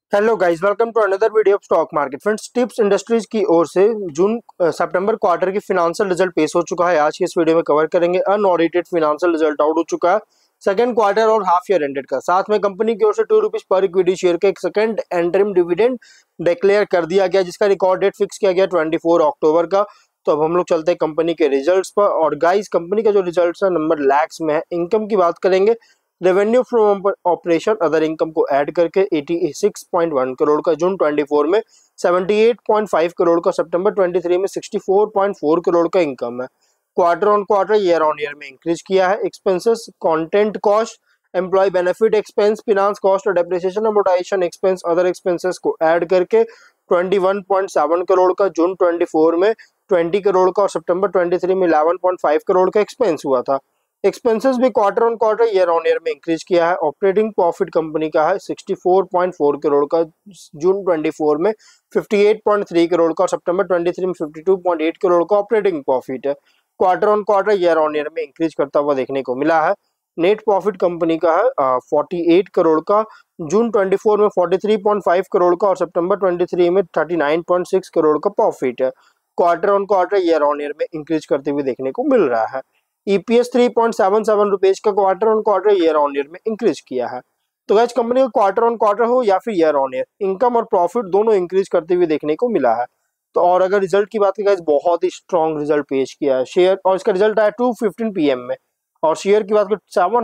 Hello guys, welcome to another video of stock market. Friends, tips industries की ओर से जून सितंबर क्वार्टर की फिनेंशियल रिजल्ट पेश हो चुका है। आज की इस वीडियो में कवर करेंगे अनऑडिटेड फिनेंशियल रिजल्ट आउट हो चुका है सेकंड क्वार्टर और हाफ ईयर एंडेड का। साथ में कंपनी की ओर से ₹2 पर इक्विटी शेयर का एक सेकंड एंटरिम डिविडेंड डिक्लेयर कर दिया गया, जिसका रिकॉर्ड डेट फिक्स किया गया 24 अक्टूबर का। तो अब हम लोग चलते हैं कंपनी के रिजल्ट्स पर। और गाइस, कंपनी का जो रिजल्ट्स है नंबर लैक्स में है। इनकम की बात करेंगे, revenue from operation other income को ऐड करके 86.1 करोड़ का जून 24 में, 78.5 करोड़ का सितंबर 23 में, 64.4 करोड़ का इनकम है। Quarter on quarter year on year में इंक्रीज किया है। Expenses, content cost, employee benefit expense, finance cost और depreciation amortisation expense other expenses को ऐड करके 21.7 करोड़ का जून 24 में, 20 करोड़ का और सितंबर 23 में 11.5 करोड़ का एक्सपेंस हुआ था। एक्सपेंसेस भी quarter on quarter year on year में इंक्रीज किया है। ऑपरेटिंग प्रॉफिट कंपनी का है 64.4 करोड़ का जून 24 में, 58.3 करोड़ का और सितंबर 23 में 52.8 करोड़ का ऑपरेटिंग प्रॉफिट है। Quarter on quarter year on year में इंक्रीज करता हुआ देखने को मिला है। नेट प्रॉफिट कंपनी का है 48 करोड़ का जून 24 में, 43.5 करोड़ का और सितंबर 23 में 39.6 करोड़ का प्रॉफिट है। Quarter on quarter year on year में इंक्रीज करते हुए देखने को मिल रहा है। ईपीएस 3.77 रुपीज का quarter on quarter year on year में इंक्रीज किया है। तो गाइस, कंपनी का क्वार्टर ऑन क्वार्टर हो या फिर ईयर ऑन ईयर, इनकम और प्रॉफिट दोनों इंक्रीज करते हुए देखने को मिला है। तो और अगर रिजल्ट की बात करें गाइस, बहुत ही स्ट्रॉन्ग रिजल्ट पेश किया है शेयर, और इसका रिजल्ट आया 2:15 PM में। और शेयर की बात करें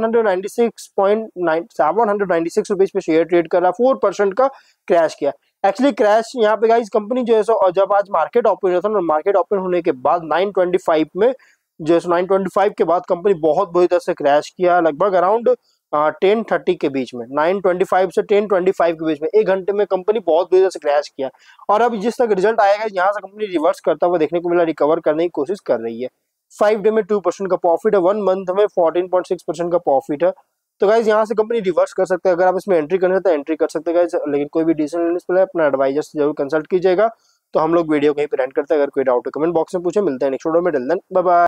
796 रुपीज पे शेयर ट्रेड कर रहा है, 4% का क्रैश किया। एक्चुअली क्रैश यहाँ पे गाइस कंपनी जो है सो, जब आज मार्केट ओपन हुआ था ना, मार्केट ओपन होने के बाद 925 में, जैसे 925 के बाद कंपनी बहुत बुरी तरह से क्रैश किया, लगभग अराउंड 10:30 के बीच में, 925 से 10:25 के बीच में 1 घंटे में कंपनी बहुत बुरी तरह से क्रैश किया। और अब जिस तक रिजल्ट आएगा, यहाँ से कंपनी रिवर्स करता हुआ देखने को मिला, रिकवर करने की कोशिश कर रही है। 5 डे में 2% का प्रॉफिट है, 1 मंथ में 14.6% का प्रॉफिट है। तो गाइज, यहाँ से कंपनी रिवर्स कर सकते हैं। अगर आप इसमें एंट्री करना है तो एंट्री कर सकते हैं गाइज, लेकिन कोई भी डिसीजन लेने से पहले अपना एडवाइजर से जरूर कंसल्ट कीजिएगा। तो हम लोग वीडियो कहीं पर एंड करते हैं। अगर कोई डाउट है कमेंट बॉक्स में पूछे। मिलते हैं नेक्स्ट वीडियो में। Till then bye bye.